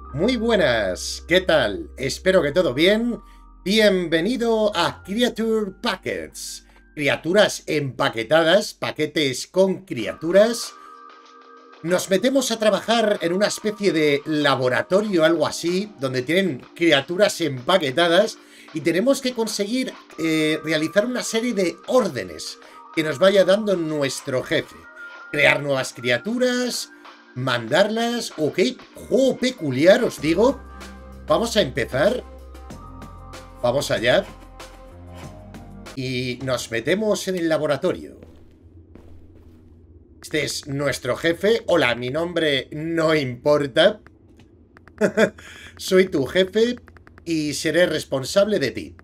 Muy buenas, ¿qué tal? Espero que todo bien. Bienvenido a Creature Packets. Criaturas empaquetadas, paquetes con criaturas. Nos metemos a trabajar en una especie de laboratorio, algo así, donde tienen criaturas empaquetadas y tenemos que conseguir realizar una serie de órdenes que nos vaya dando nuestro jefe. Crear nuevas criaturas, mandarlas, ok, juego peculiar, os digo. Vamos a empezar. Vamos allá. Y nos metemos en el laboratorio. Este es nuestro jefe. Hola, mi nombre no importa. Soy tu jefe y seré responsable de ti.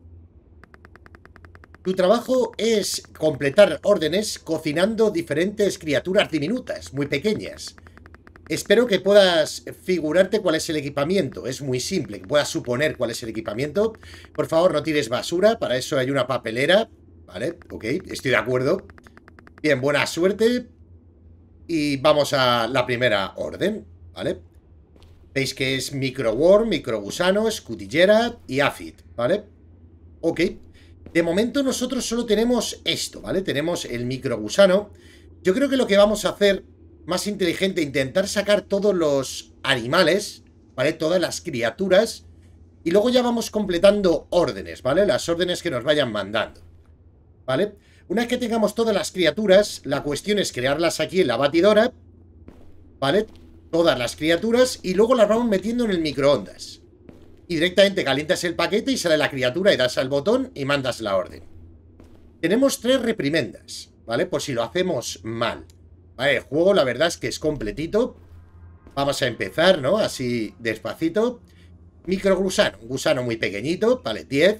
Tu trabajo es completar órdenes cocinando diferentes criaturas diminutas, muy pequeñas. Espero que puedas figurarte cuál es el equipamiento. Es muy simple, que puedas suponer cuál es el equipamiento. Por favor, no tires basura, para eso hay una papelera. Vale, ok, estoy de acuerdo. Bien, buena suerte. Y vamos a la primera orden, ¿vale? Veis que es microworm, microgusano, escutillera y aphid, ¿vale? Ok. De momento nosotros solo tenemos esto, ¿vale? Tenemos el microgusano. Yo creo que lo que vamos a hacer más inteligente, intentar sacar todos los animales, ¿vale? Todas las criaturas. Y luego ya vamos completando órdenes, ¿vale? Las órdenes que nos vayan mandando, ¿vale? Una vez que tengamos todas las criaturas, la cuestión es crearlas aquí en la batidora, ¿vale? Todas las criaturas y luego las vamos metiendo en el microondas. Y directamente calientas el paquete y sale la criatura y das al botón y mandas la orden. Tenemos 3 reprimendas, ¿vale? Por si lo hacemos mal. Vale, el juego la verdad es que es completito. Vamos a empezar, ¿no? Así despacito. Microgusano, un gusano muy pequeñito, vale, 10.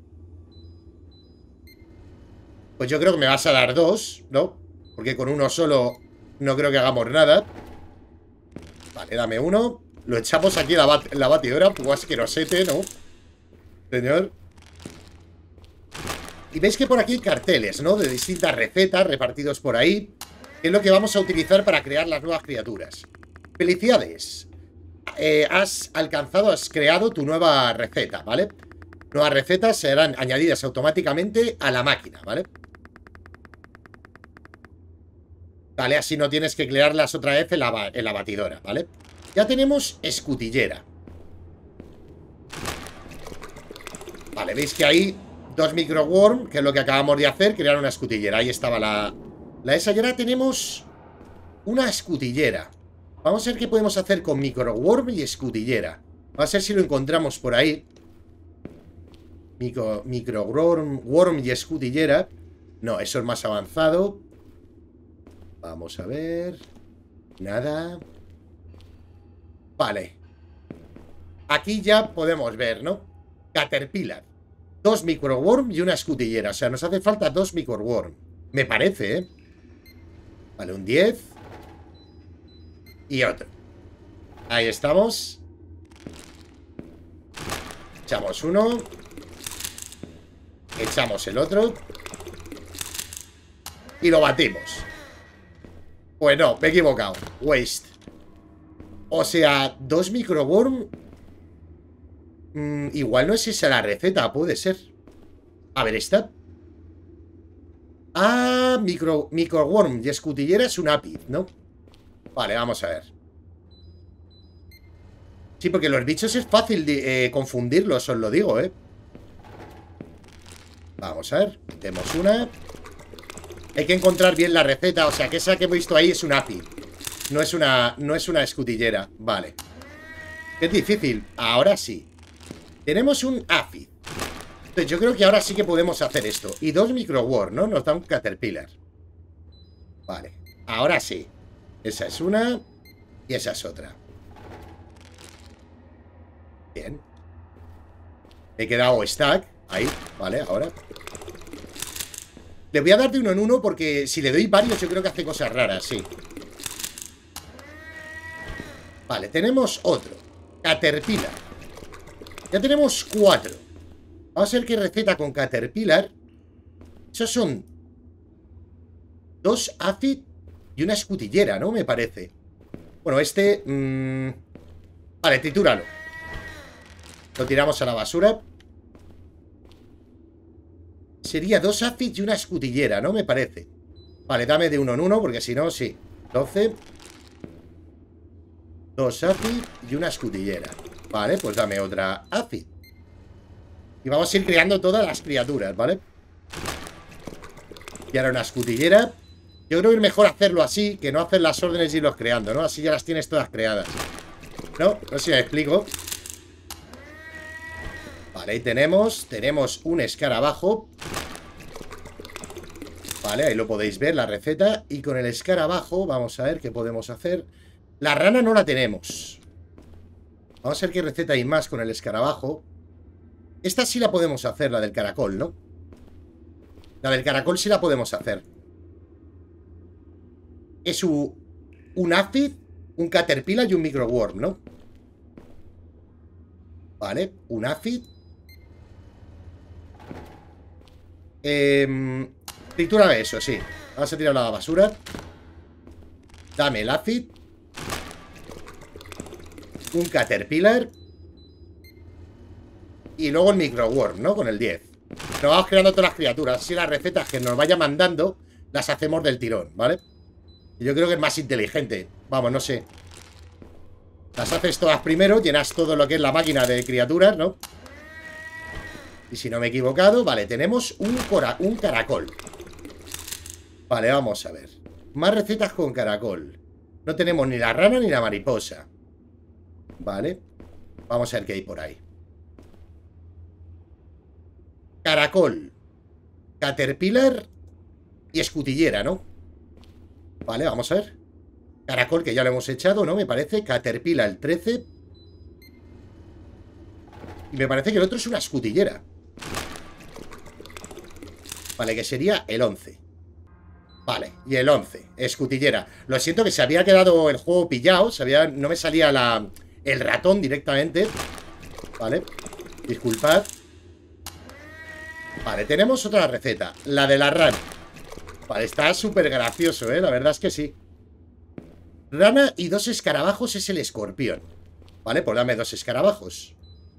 Pues yo creo que me vas a dar 2, ¿no? Porque con uno solo no creo que hagamos nada. Vale, dame uno. Lo echamos aquí en la batidora, un poco asquerosete, ¿no? Señor. Y veis que por aquí hay carteles, ¿no? De distintas recetas repartidos por ahí. Que es lo que vamos a utilizar para crear las nuevas criaturas. Felicidades. Has creado tu nueva receta, ¿vale? Nuevas recetas serán añadidas automáticamente a la máquina, ¿vale? Vale, así no tienes que crearlas otra vez en la batidora, ¿vale? Ya tenemos escutillera. Vale, veis que hay 2 microworm, que es lo que acabamos de hacer, crear una escutillera. Ahí estaba la esa. Y ahora tenemos una escutillera. Vamos a ver qué podemos hacer con microworm y escutillera. Vamos a ver si lo encontramos por ahí. Microworm y escutillera. No, eso es más avanzado. Vamos a ver. Nada. Vale. Aquí ya podemos ver, ¿no? Caterpillar. 2 microworm y una escutillera. O sea, nos hace falta 2 microworm. Me parece, ¿eh? Vale, un 10. Y otro. Ahí estamos. Echamos uno. Echamos el otro. Y lo batimos. Pues no, me he equivocado. Waste. O sea, 2 microworm. Igual no es esa la receta, puede ser. A ver, esta. Ah, microworm y escutillera es un aphid, ¿no? Vale, vamos a ver. Sí, porque los bichos es fácil de confundirlos, os lo digo, ¿eh? Vamos a ver. Metemos una. Hay que encontrar bien la receta. O sea, que esa que he visto ahí es un aphid. No es una escutillera. Vale. Es difícil. Ahora sí. Tenemos un aphid. Entonces yo creo que ahora sí que podemos hacer esto. Y 2 microworm, ¿no? Nos da un caterpillar. Vale. Ahora sí. Esa es una. Y esa es otra. Bien. He quedado stack. Ahí. Vale, ahora. Le voy a dar de uno en uno porque si le doy varios yo creo que hace cosas raras, sí. Vale, tenemos otro. Caterpillar. Ya tenemos 4. Vamos a ver qué receta con Caterpillar. Esos son 2 aphid y una escutillera, ¿no? Me parece. Bueno, este... Vale, tritúralo. Lo tiramos a la basura. Sería 2 Aphid y una escutillera, ¿no? Me parece. Vale, dame de uno en uno, porque si no, sí. 12. 2 Aphid y una escutillera. Vale, pues dame otra Aphid. Y vamos a ir creando todas las criaturas, ¿vale? Y ahora una escutillera. Yo creo que es mejor hacerlo así, que no hacer las órdenes y irlos creando, ¿no? Así ya las tienes todas creadas. ¿No? No sé si me explico. Vale, ahí tenemos un escarabajo. Vale, ahí lo podéis ver, la receta. Y con el escarabajo, vamos a ver qué podemos hacer. La rana no la tenemos. Vamos a ver qué receta hay más con el escarabajo. Esta sí la podemos hacer, la del caracol, ¿no? La del caracol sí la podemos hacer. Es un Aphid, un Caterpillar y un Microworm, ¿no? Vale, un Aphid. Tritúrame eso, sí. Vamos a tirar a la basura. Dame el Aphid. Un Caterpillar. Y luego el Microworm, ¿no? Con el 10. Nos vamos creando todas las criaturas. Así las recetas que nos vaya mandando las hacemos del tirón, ¿vale? Y yo creo que es más inteligente. Vamos, no sé. Las haces todas primero. Llenas todo lo que es la máquina de criaturas, ¿no? Y si no me he equivocado, vale, tenemos un caracol. Vale, vamos a ver. Más recetas con caracol. No tenemos ni la rana ni la mariposa. Vale. Vamos a ver qué hay por ahí. Caracol, Caterpillar y escutillera, ¿no? Vale, vamos a ver. Caracol, que ya lo hemos echado, ¿no? Me parece. Caterpillar, el 13. Y me parece que el otro es una escutillera. Vale, que sería el 11. Vale, y el 11, escutillera. Lo siento que se había quedado el juego pillado. No me salía el ratón directamente. Vale, disculpad. Vale, tenemos otra receta. La de la rana. Vale, está súper gracioso, ¿eh? La verdad es que sí. Rana y 2 escarabajos es el escorpión. Vale, pues dame 2 escarabajos.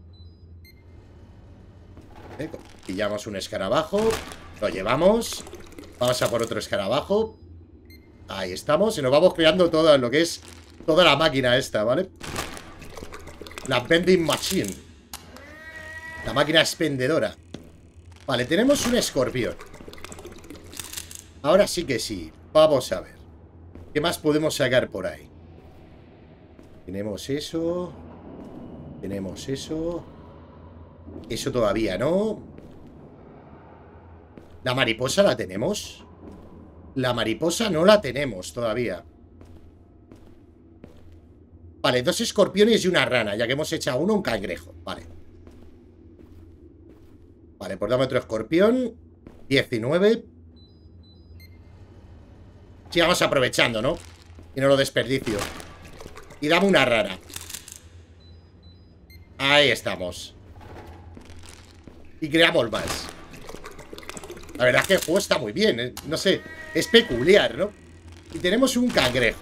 Pillamos un escarabajo. Lo llevamos. Vamos a por otro escarabajo. Ahí estamos. Y nos vamos creando todo lo que es toda la máquina esta, ¿vale? La vending machine. La máquina expendedora. Vale, tenemos un escorpión. Ahora sí que sí. Vamos a ver. ¿Qué más podemos sacar por ahí? Tenemos eso. Tenemos eso. Eso todavía no. ¿La mariposa la tenemos? La mariposa no la tenemos todavía. Vale, 2 escorpiones y una rana. Ya que hemos echado uno, un cangrejo. Vale. Vale, pues dame otro escorpión. 19. Sigamos aprovechando, ¿no? Y no lo desperdicio. Y dame una rana. Ahí estamos. Y creamos más. La verdad es que el juego está muy bien, ¿eh? No sé, es peculiar, ¿no? Y tenemos un cangrejo.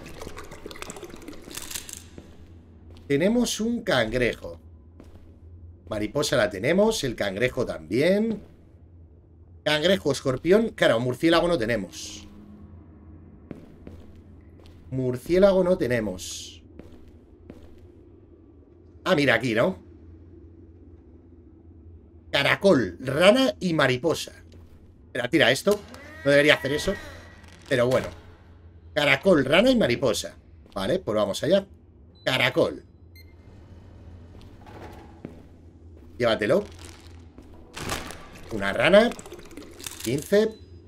Tenemos un cangrejo. Mariposa la tenemos, el cangrejo también. Cangrejo, escorpión. Claro, murciélago no tenemos. Murciélago no tenemos. Ah, mira aquí, ¿no? Caracol, rana y mariposa. Espera, tira esto. No debería hacer eso. Pero bueno. Caracol, rana y mariposa. Vale, pues vamos allá. Caracol. Llévatelo. Una rana. 15.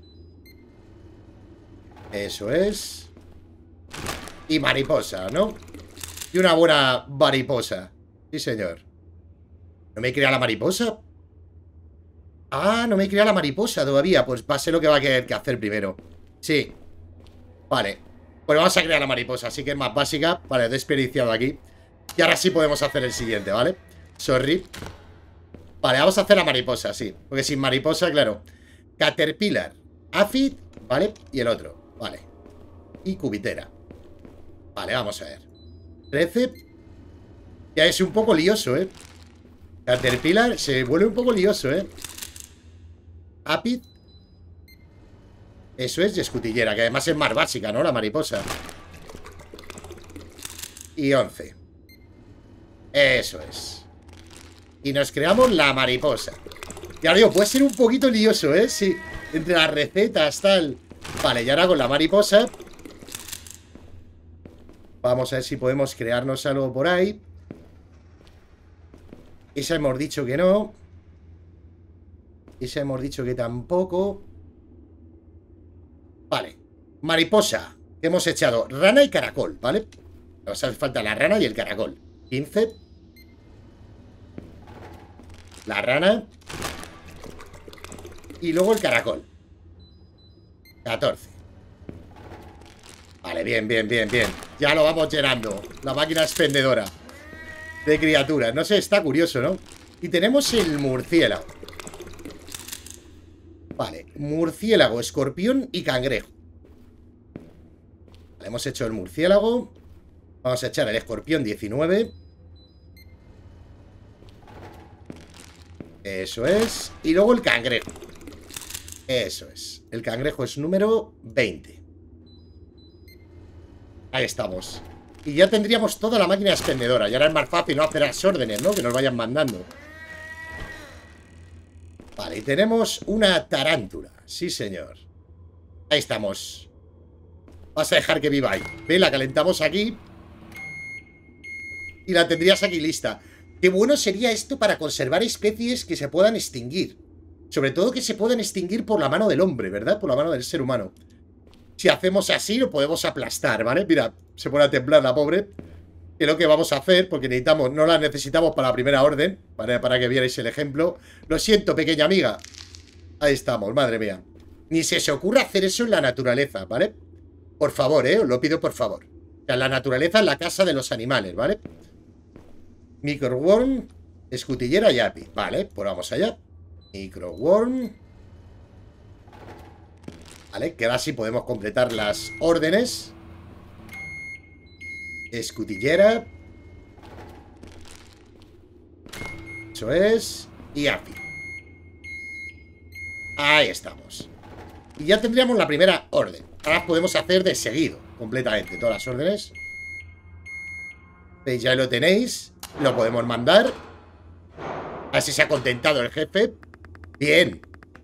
Eso es. Y mariposa, ¿no? Y una buena mariposa. Sí, señor. ¿No me crea la mariposa? Ah, no me crea la mariposa todavía. Pues va a ser lo que va a querer que hacer primero. Sí. Vale. Pues vamos a crear la mariposa. Así que es más básica. Vale, desperdiciado aquí. Y ahora sí podemos hacer el siguiente, ¿vale? Sorry. Vale, vamos a hacer la mariposa, sí. Porque sin mariposa, claro. Caterpillar, Aphid, ¿vale? Y el otro, vale. Y cubitera. Vale, vamos a ver. 13. Ya es un poco lioso, ¿eh? Caterpillar se vuelve un poco lioso, ¿eh? Apid. Eso es, y escutillera, que además es más básica, ¿no? La mariposa. Y 11. Eso es. Y nos creamos la mariposa. Y ahora digo, puede ser un poquito lioso, ¿eh? Sí, entre las recetas, tal. Vale, y ahora con la mariposa vamos a ver si podemos crearnos algo por ahí. Esa hemos dicho que no. Esa hemos dicho que tampoco. Vale, mariposa. Que hemos echado rana y caracol, ¿vale? Nos hace falta la rana y el caracol. 15. La rana. Y luego el caracol. 14. Vale, bien, bien, bien, bien. Ya lo vamos llenando. La máquina expendedora de criaturas. No sé, está curioso, ¿no? Y tenemos el murciélago. Vale, murciélago, escorpión y cangrejo. Vale, hemos hecho el murciélago. Vamos a echar el escorpión 19. Eso es. Y luego el cangrejo. Eso es. El cangrejo es número 20. Ahí estamos. Y ya tendríamos toda la máquina expendedora. Y ahora es más fácil no hacer las órdenes, ¿no? Que nos vayan mandando. Vale, y tenemos una tarántula. Sí, señor. Ahí estamos. Vas a dejar que viva ahí. Ve, la calentamos aquí. Y la tendrías aquí lista. Qué bueno sería esto para conservar especies que se puedan extinguir. Sobre todo que se puedan extinguir por la mano del hombre, ¿verdad? Por la mano del ser humano. Si hacemos así, lo podemos aplastar, ¿vale? Mira, se pone a temblar la pobre. Que es lo que vamos a hacer, porque necesitamos, no la necesitamos para la primera orden, ¿vale? Para que vierais el ejemplo. Lo siento, pequeña amiga. Ahí estamos, madre mía. Ni se os ocurra hacer eso en la naturaleza, ¿vale? Por favor, os lo pido por favor. O sea, la naturaleza es la casa de los animales, ¿vale? Microworm, escutillera y api. Vale, pues vamos allá. Microworm. Vale, que ahora sí podemos completar las órdenes. Escutillera. Eso es. Y api. Ahí estamos. Y ya tendríamos la primera orden. Ahora podemos hacer de seguido, completamente, todas las órdenes. ¿Veis? Ya lo tenéis. Lo podemos mandar. Así se ha contentado el jefe. Bien.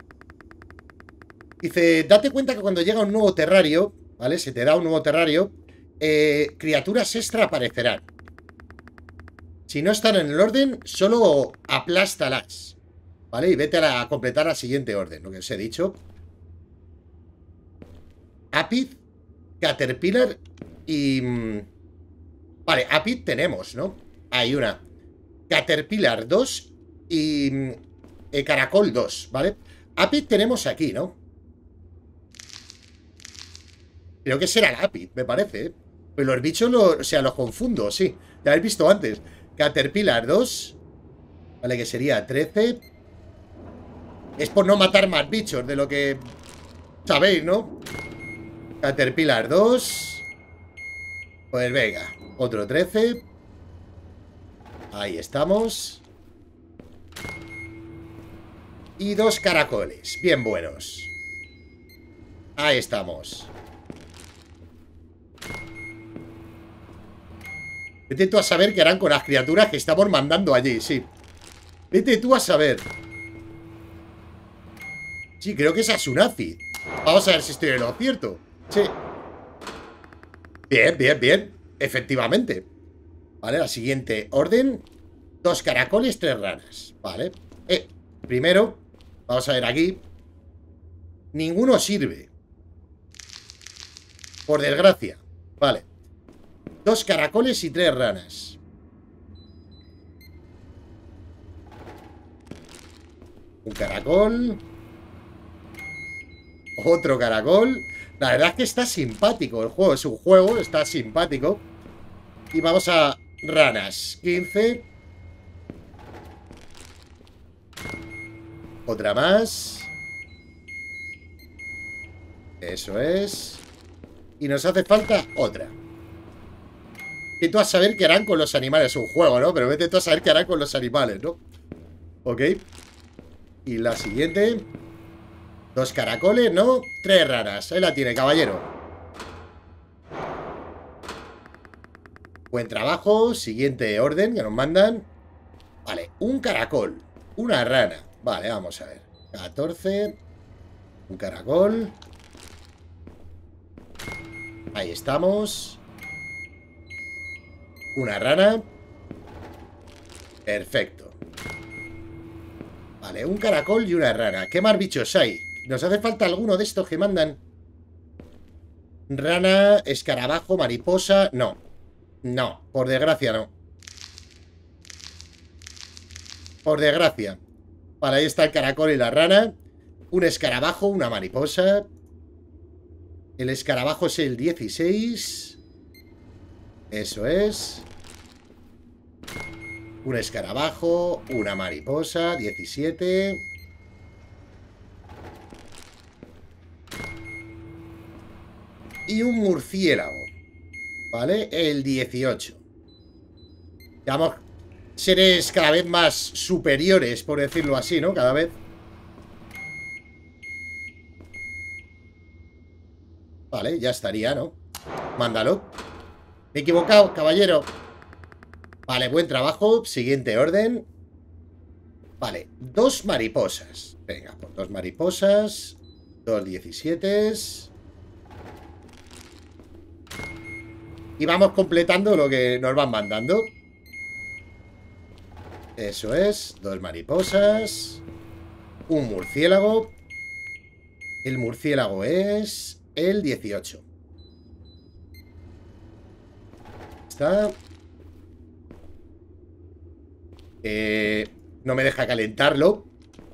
Dice, date cuenta que cuando llega un nuevo terrario, ¿vale? Se te da un nuevo terrario, criaturas extra aparecerán. Si no están en el orden, solo aplástalas, ¿vale? Y vete a completar la siguiente orden, lo que os he dicho. Apid, Caterpillar y... Vale, Apid tenemos, ¿no? Hay una. Caterpillar 2 y Caracol 2, ¿vale? Apid tenemos aquí, ¿no? Creo que será el Apid, me parece, ¿eh? Pero los bichos, o sea, los confundo, sí. Ya habéis visto antes. Caterpillar 2. Vale, que sería 13. Es por no matar más bichos de lo que... Sabéis, ¿no? Caterpillar 2. Pues venga, otro 13. Ahí estamos. Y 2 caracoles, bien buenos. Ahí estamos. Vete tú a saber qué harán con las criaturas que estamos mandando allí, sí. Vete tú a saber. Sí, creo que esa es un Apid. Vamos a ver si estoy en lo cierto. Sí. Bien, bien, bien. Efectivamente. Vale, la siguiente orden. 2 caracoles, 3 ranas. Vale. Primero, vamos a ver aquí. Ninguno sirve. Por desgracia. Vale. 2 caracoles y 3 ranas. Un caracol. Otro caracol. La verdad es que está simpático el juego. Es un juego, está simpático. Y vamos a ranas. 15. Otra más. Eso es. Y nos hace falta otra. Vete tú a saber qué harán con los animales. Es un juego, ¿no? Pero vete tú a saber qué harán con los animales, ¿no? Ok. Y la siguiente. 2 caracoles, ¿no? 3 ranas. Ahí la tiene, caballero. Buen trabajo. Siguiente orden que nos mandan. Vale, un caracol. Una rana. Vale, vamos a ver. 14. Un caracol. Ahí estamos. Una rana. Perfecto. Vale, un caracol y una rana. ¿Qué más bichos hay? ¿Nos hace falta alguno de estos que mandan? Rana, escarabajo, mariposa... No. No, por desgracia no. Por desgracia. Vale, ahí está el caracol y la rana. Un escarabajo, una mariposa. El escarabajo es el 16. Eso es. Un escarabajo, una mariposa, 17. Y un murciélago. ¿Vale? El 18. Digamos, seres cada vez más superiores, por decirlo así, ¿no? Cada vez. Vale, ya estaría, ¿no? Mándalo. Me he equivocado, caballero. Vale, buen trabajo. Siguiente orden. Vale, 2 mariposas. Venga, pues 2 mariposas. 2 17. Y vamos completando lo que nos van mandando. Eso es, 2 mariposas. Un murciélago. El murciélago es el 18. Está. No me deja calentarlo.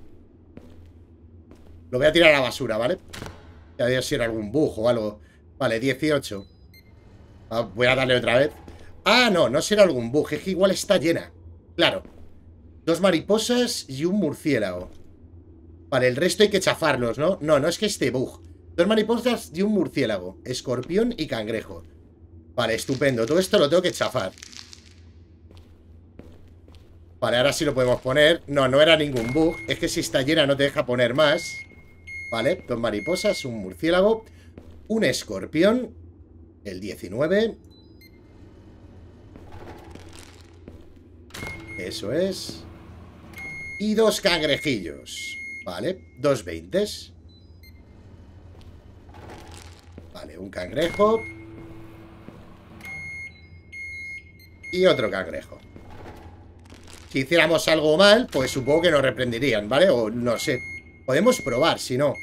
Lo voy a tirar a la basura, ¿vale? Ya debe ser algún bug o algo. Vale, 18. Voy a darle otra vez. Ah, no, no será algún bug. Es que igual está llena. Claro. 2 mariposas y un murciélago. Vale, el resto hay que chafarlos, ¿no? No, no es que esté bug. 2 mariposas y un murciélago. Escorpión y cangrejo. Vale, estupendo. Todo esto lo tengo que chafar. Vale, ahora sí lo podemos poner. No, no era ningún bug. Es que si está llena no te deja poner más. Vale, 2 mariposas, un murciélago. Un escorpión. El 19. Eso es. Y 2 cangrejillos. Vale, 2 20. Vale, un cangrejo. Y otro cangrejo. Si hiciéramos algo mal, pues supongo que nos reprenderían, ¿vale? O no sé. Podemos probar, si no.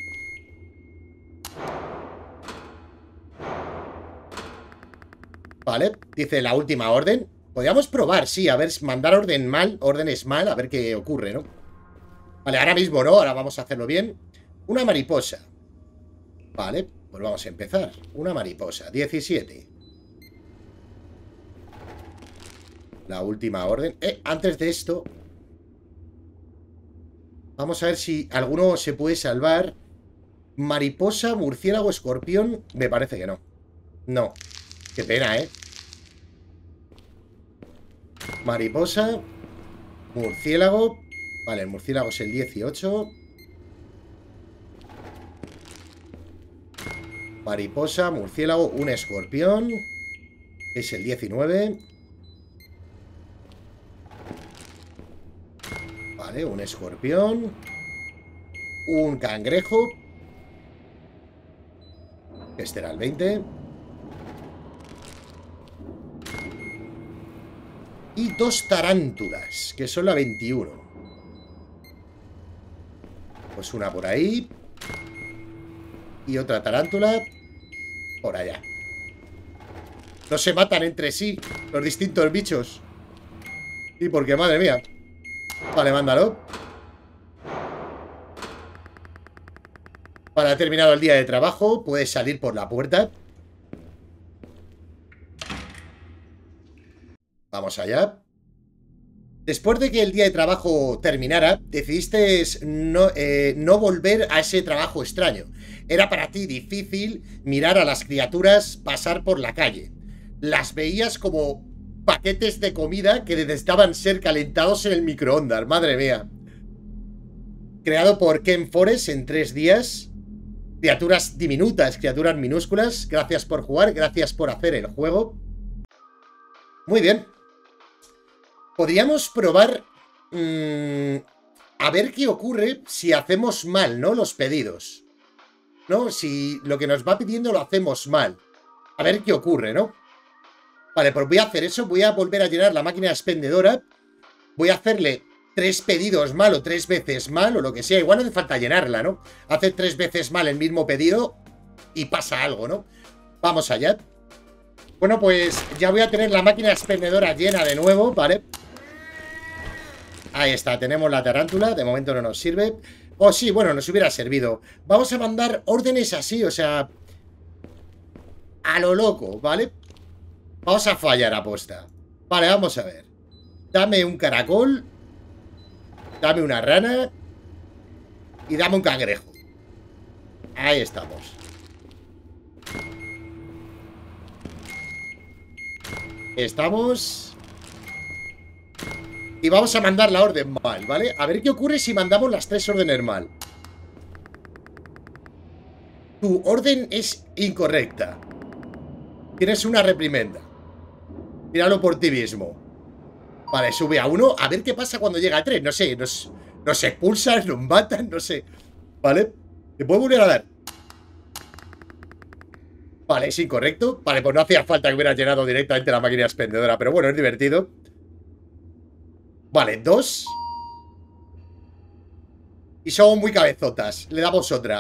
Vale, dice la última orden. Podríamos probar, sí, a ver, mandar órdenes mal, a ver qué ocurre, ¿no? Vale, ahora mismo no, ahora vamos a hacerlo bien. Una mariposa. Vale, pues vamos a empezar. Una mariposa, 17. La última orden. Antes de esto, vamos a ver si alguno se puede salvar. Mariposa, murciélago, escorpión. Me parece que no. No. Qué pena, ¿eh? Mariposa. Murciélago. Vale, el murciélago es el 18. Mariposa, murciélago, un escorpión. Es el 19. Vale, un escorpión. Un cangrejo. Este era el 20. Y 2 tarántulas, que son la 21. Pues una por ahí. Y otra tarántula por allá. No se matan entre sí los distintos bichos. Y porque, madre mía. Vale, mándalo. Para terminado el día de trabajo, puedes salir por la puerta. Vamos allá. Después de que el día de trabajo terminara, decidiste no volver a ese trabajo extraño. Era para ti difícil mirar a las criaturas pasar por la calle. Las veías como paquetes de comida que necesitaban ser calentados en el microondas. Madre mía. Creado por Ken Forest en 3 días. Criaturas diminutas, criaturas minúsculas. Gracias por jugar, gracias por hacer el juego. Muy bien. Podríamos probar... a ver qué ocurre si hacemos mal, ¿no? Los pedidos. ¿No? Si lo que nos va pidiendo lo hacemos mal. A ver qué ocurre, ¿no? Vale, pues voy a hacer eso. Voy a volver a llenar la máquina expendedora. Voy a hacerle 3 pedidos mal o 3 veces mal o lo que sea. Igual no hace falta llenarla, ¿no? Hace 3 veces mal el mismo pedido y pasa algo, ¿no? Vamos allá. Bueno, pues ya voy a tener la máquina expendedora llena de nuevo, ¿vale? Ahí está, tenemos la tarántula. De momento no nos sirve. Oh, sí, bueno, nos hubiera servido. Vamos a mandar órdenes así, o sea... a lo loco, ¿vale? Vamos a fallar aposta. Vale, vamos a ver. Dame un caracol. Dame una rana. Y dame un cangrejo. Ahí estamos. Estamos. Y vamos a mandar la orden mal, ¿vale? A ver qué ocurre si mandamos las 3 órdenes mal. Tu orden es incorrecta. Tienes una reprimenda. Míralo por ti mismo. Vale, sube a 1. A ver qué pasa cuando llega a 3. No sé, nos expulsan, nos matan, no sé. ¿Vale? ¿Me puedo volver a dar? Vale, es incorrecto. Vale, pues no hacía falta que hubiera llenado directamente la máquina expendedora. Pero bueno, es divertido. Vale, 2. Y somos muy cabezotas. Le damos otra.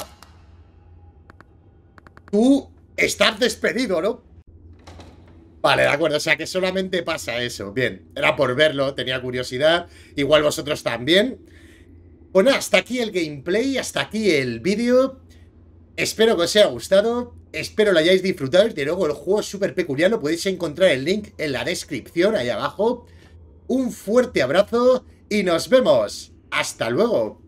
Tú estás despedido, ¿no? Vale, de acuerdo, o sea que solamente pasa eso. Bien, era por verlo, tenía curiosidad. Igual vosotros también. Bueno, hasta aquí el gameplay, hasta aquí el vídeo. Espero que os haya gustado. Espero lo hayáis disfrutado. Desde luego el juego es súper peculiar. Lo podéis encontrar el link en la descripción, ahí abajo. Un fuerte abrazo y nos vemos. ¡Hasta luego!